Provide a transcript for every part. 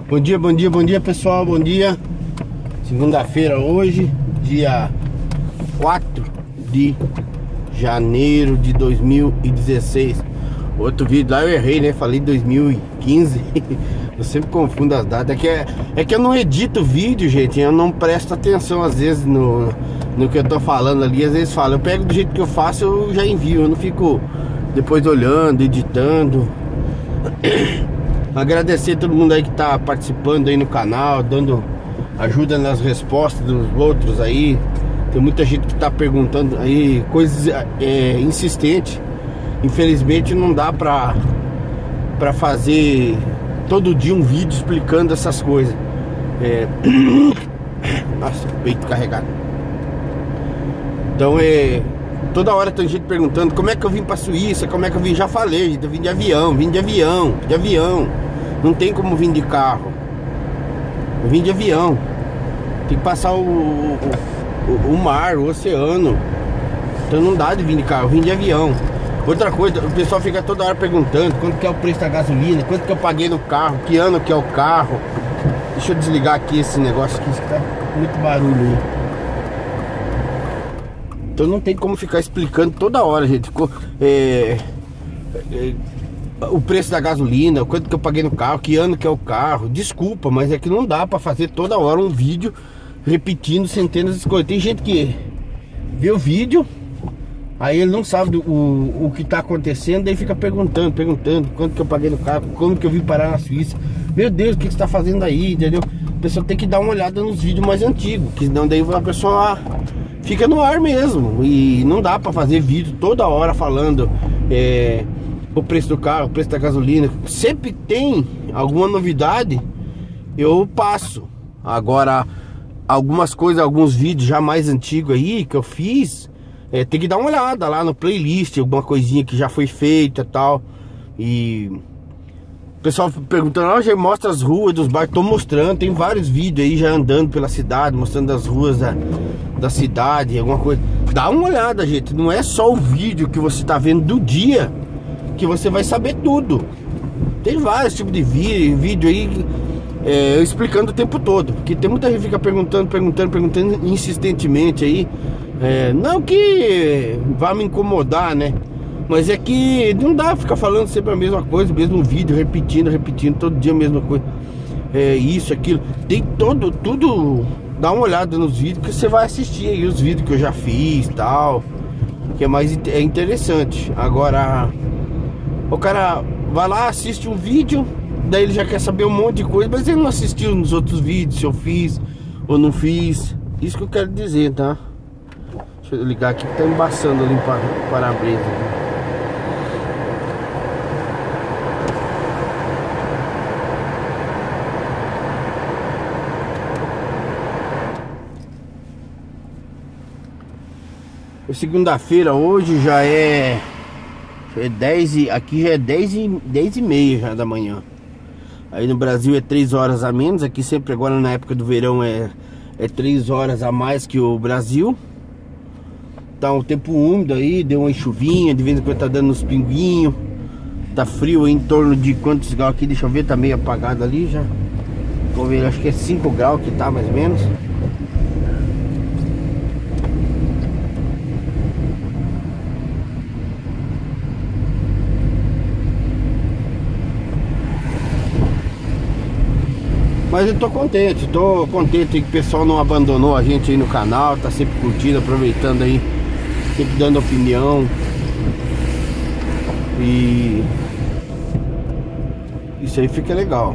Bom dia, bom dia, bom dia, pessoal, bom dia. Segunda-feira hoje, dia 4 de janeiro de 2016. Outro vídeo lá eu errei, né? Falei 2015. Eu sempre confundo as datas. É que eu não edito vídeo, gente. Eu não presto atenção às vezes no que eu tô falando ali. Às vezes falo, eu pego do jeito que eu faço, eu já envio. Eu não fico depois olhando, editando. Agradecer a todo mundo aí que tá participando aí no canal, dando ajuda nas respostas dos outros aí. Tem muita gente que tá perguntando aí coisas insistentes. Infelizmente não dá pra fazer todo dia um vídeo explicando essas coisas. Nossa, peito carregado. Então toda hora tem gente perguntando como é que eu vim pra Suíça, como é que eu vim. Já falei, eu vim de avião, Não tem como vir de carro. Eu vim de avião. Tem que passar o mar, o oceano. Então não dá de vir de carro, eu vim de avião. Outra coisa, o pessoal fica toda hora perguntando quanto que é o preço da gasolina, quanto que eu paguei no carro, que ano que é o carro. Deixa eu desligar aqui esse negócio aqui, tá muito barulho aí. Então não tem como ficar explicando toda hora, gente. O preço da gasolina, quanto que eu paguei no carro, que ano que é o carro. Desculpa, mas é que não dá pra fazer toda hora um vídeo repetindo centenas de coisas. Tem gente que vê o vídeo, aí ele não sabe o que tá acontecendo, daí fica perguntando quanto que eu paguei no carro, como que eu vim parar na Suíça. Meu Deus, o que você tá fazendo aí, entendeu? A pessoa tem que dar uma olhada nos vídeos mais antigos, que senão daí a pessoa fica no ar mesmo. E não dá pra fazer vídeo toda hora falando o preço do carro, o preço da gasolina. Sempre tem alguma novidade, eu passo. Agora, algumas coisas, alguns vídeos já mais antigos aí que eu fiz, tem que dar uma olhada lá no playlist, alguma coisinha que já foi feita e tal. E o pessoal perguntando, já mostra as ruas dos bairros. Tô mostrando, tem vários vídeos aí já andando pela cidade, mostrando as ruas da cidade, alguma coisa. Dá uma olhada, gente, não é só o vídeo que você tá vendo do dia que você vai saber tudo. Tem vários tipos de vídeo aí eu explicando o tempo todo, porque tem muita gente que fica perguntando insistentemente aí. Não que vá me incomodar, né? Mas é que não dá pra ficar falando sempre a mesma coisa, mesmo vídeo, repetindo todo dia a mesma coisa. Isso, aquilo. Tem tudo. Dá uma olhada nos vídeos que você vai assistir aí, os vídeos que eu já fiz e tal, que é mais interessante. Agora, o cara vai lá, assiste um vídeo, daí ele já quer saber um monte de coisa, mas ele não assistiu nos outros vídeos, se eu fiz ou não fiz. Isso que eu quero dizer, tá? Deixa eu ligar aqui que tá embaçando ali o para-brisa. Segunda-feira hoje já é 10 aqui já é 10h30 já da manhã. Aí no Brasil é 3 horas a menos. Aqui sempre agora na época do verão é 3 horas a mais que o Brasil. Tá um tempo úmido aí, deu uma chuvinha, de vez em quando tá dando uns pinguinhos. Tá frio aí, em torno de quantos graus aqui, deixa eu ver, tá meio apagado ali já. Vou ver, acho que é 5 graus que tá mais ou menos. Mas eu tô contente que o pessoal não abandonou a gente aí no canal, tá sempre curtindo, aproveitando aí, sempre dando opinião. E isso aí fica legal.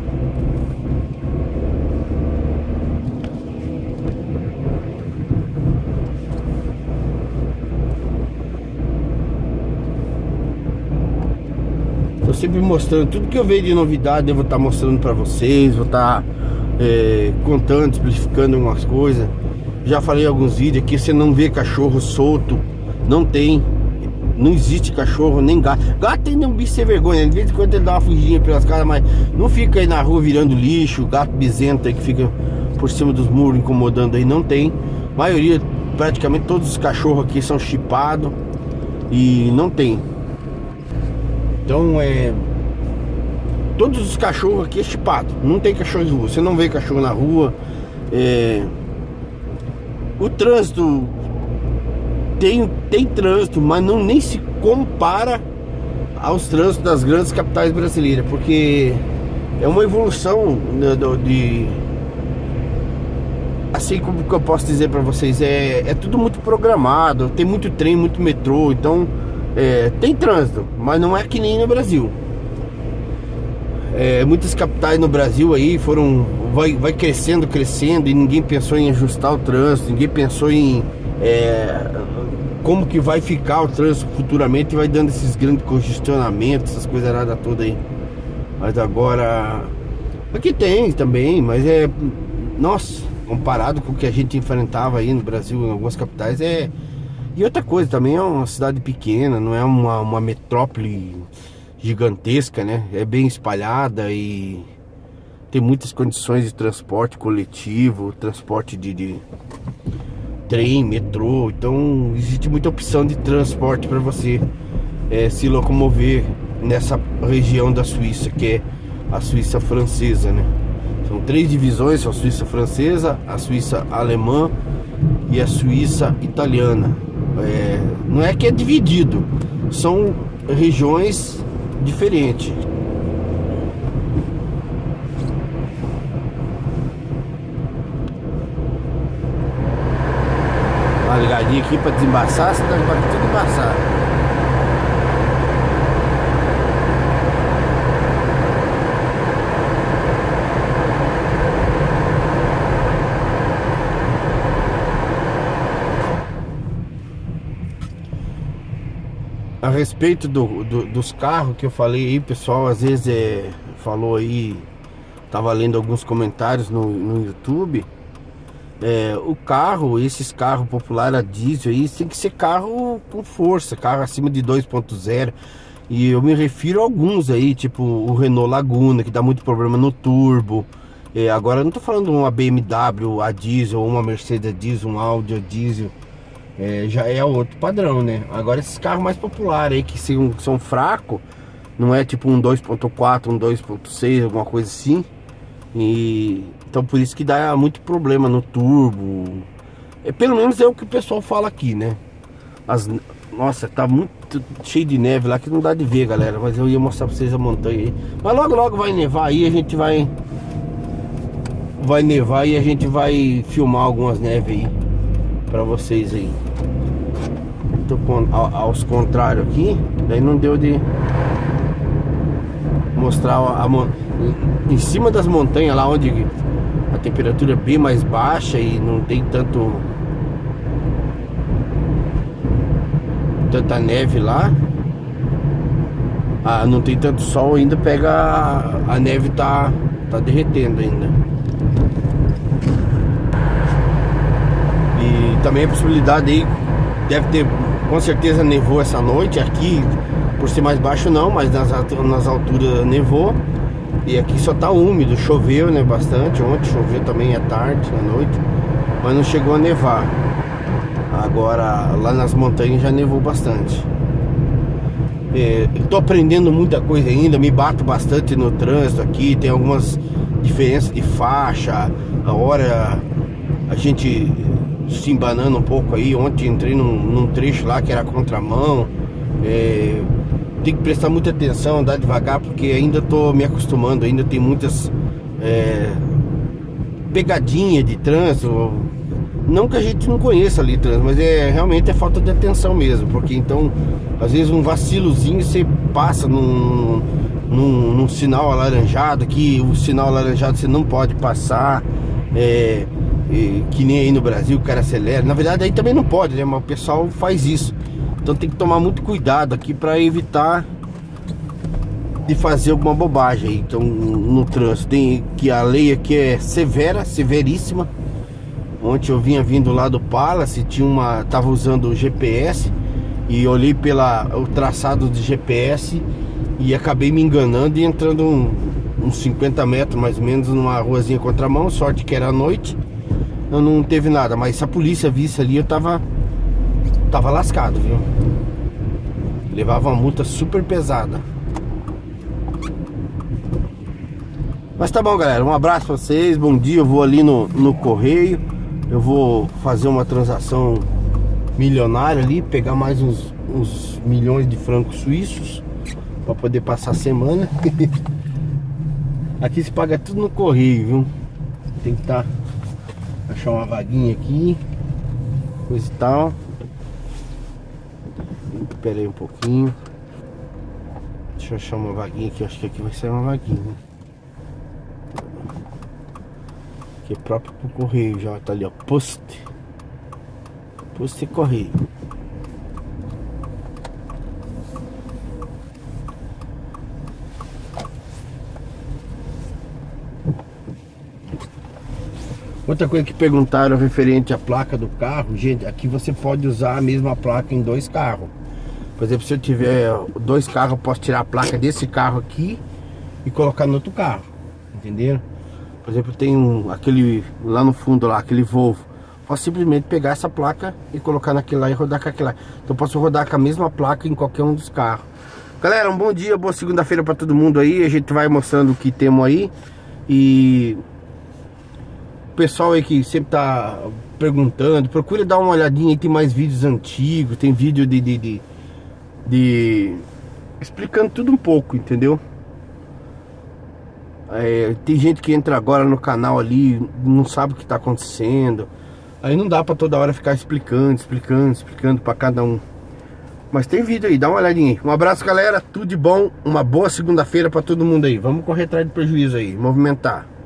Tô sempre mostrando tudo que eu vejo de novidade, eu vou estar mostrando pra vocês, vou estar contando, explicando algumas coisas. Já falei em alguns vídeos aqui, você não vê cachorro solto, não existe cachorro, nem gato. Gato tem um bicho sem vergonha, de vez em quando ele dá uma fugidinha pelas casas, mas não fica aí na rua virando lixo, gato bizento aí que fica por cima dos muros incomodando aí, não tem. A maioria, praticamente todos os cachorros aqui são chipados e não tem. Então todos os cachorros aqui é chipado. Não tem cachorro de rua, você não vê cachorro na rua. O trânsito tem trânsito, mas não nem se compara aos trânsitos das grandes capitais brasileiras, porque é uma evolução assim como que eu posso dizer para vocês, é tudo muito programado, tem muito trem, muito metrô, então tem trânsito, mas não é que nem no Brasil. Muitas capitais no Brasil aí vai crescendo e ninguém pensou em ajustar o trânsito, ninguém pensou em como que vai ficar o trânsito futuramente, e vai dando esses grandes congestionamentos, essas coisas nada toda aí. Mas agora aqui tem também, mas nossa, comparado com o que a gente enfrentava aí no Brasil, em algumas capitais, e outra coisa, também é uma cidade pequena, não é uma metrópole gigantesca, né? É bem espalhada e tem muitas condições de transporte coletivo, transporte de trem, metrô. Então existe muita opção de transporte para você se locomover nessa região da Suíça, que é a Suíça francesa, né? São 3 divisões, são a Suíça francesa, a Suíça alemã e a Suíça italiana. Não é que é dividido, são regiões diferentes. Uma ligadinha aqui para desembaçar, senão vai tudo embaçar. A respeito dos carros que eu falei aí, pessoal, às vezes falou aí, tava lendo alguns comentários no YouTube. Esses carros populares a diesel aí, tem que ser carro com força, carro acima de 2.0. E eu me refiro a alguns aí, tipo o Renault Laguna, que dá muito problema no turbo. Agora eu não tô falando de uma BMW a diesel, ou uma Mercedes a diesel, um Audi a diesel. Já é outro padrão, né? Agora esses carros mais populares aí, que são fracos, não é tipo um 2.4, um 2.6, alguma coisa assim. Então por isso que dá muito problema no turbo. Pelo menos é o que o pessoal fala aqui, né? Nossa, tá muito cheio de neve lá que não dá de ver, galera. Mas eu ia mostrar pra vocês a montanha aí. Mas logo vai nevar aí, a gente vai nevar e a gente vai filmar algumas neves aí pra vocês aí. Tô aos contrários aqui, daí não deu de mostrar em cima das montanhas lá onde a temperatura é bem mais baixa e não tem tanta neve lá. Não tem tanto sol ainda, a neve tá derretendo ainda. E também a possibilidade aí, deve ter, com certeza nevou essa noite. Aqui, por ser mais baixo não, mas nas alturas nevou. E aqui só tá úmido, choveu, né, bastante. Ontem choveu também à tarde, à noite, mas não chegou a nevar. Agora lá nas montanhas já nevou bastante. Tô aprendendo muita coisa ainda, me bato bastante no trânsito aqui. Tem algumas diferenças de faixa, a hora a gente se embanando um pouco aí. Ontem entrei num trecho lá que era contramão. Tem que prestar muita atenção, andar devagar, porque ainda tô me acostumando. Ainda tem muitas pegadinhas de trânsito. Não que a gente não conheça ali trânsito, mas realmente é falta de atenção mesmo. Porque então, às vezes um vacilozinho você passa num sinal alaranjado, que o sinal alaranjado você não pode passar. Que nem aí no Brasil o cara acelera. Na verdade aí também não pode, né? Mas o pessoal faz isso. Então tem que tomar muito cuidado aqui para evitar de fazer alguma bobagem. Então no trânsito tem que a lei aqui é severa, severíssima. Ontem eu vinha vindo lá do Palace, tava usando o GPS e olhei o traçado de GPS e acabei me enganando e entrando uns 50 metros mais ou menos numa ruazinha contramão. Sorte que era à noite, não teve nada, mas se a polícia visse ali eu tava lascado, viu? Levava uma multa super pesada. Mas tá bom, galera, um abraço pra vocês, bom dia. Eu vou ali no correio, eu vou fazer uma transação milionária ali, pegar mais uns milhões de francos suíços pra poder passar a semana. Aqui se paga tudo no correio, viu? Tem que achar uma vaguinha aqui, coisa e tal. Espera aí um pouquinho. Deixa eu achar uma vaguinha aqui. Acho que aqui vai ser uma vaguinha. Aqui é próprio pro correio. Já tá ali, ó. Poste e correio. Outra coisa que perguntaram referente à placa do carro. Gente, aqui você pode usar a mesma placa em 2 carros. Por exemplo, se eu tiver 2 carros, eu posso tirar a placa desse carro aqui e colocar no outro carro. Entenderam? Por exemplo, tem aquele lá no fundo lá, aquele Volvo. Posso simplesmente pegar essa placa e colocar naquele lá e rodar com aquele lá. Então eu posso rodar com a mesma placa em qualquer um dos carros. Galera, um bom dia, boa segunda-feira pra todo mundo aí. A gente vai mostrando o que temos aí. E o pessoal aí que sempre tá perguntando, procure dar uma olhadinha aí, tem mais vídeos antigos, tem vídeo explicando tudo um pouco, entendeu? Tem gente que entra agora no canal ali, não sabe o que tá acontecendo. Aí não dá pra toda hora ficar explicando pra cada um. Mas tem vídeo aí, dá uma olhadinha aí. Um abraço, galera, tudo de bom. Uma boa segunda-feira pra todo mundo aí. Vamos correr atrás de prejuízo aí, movimentar.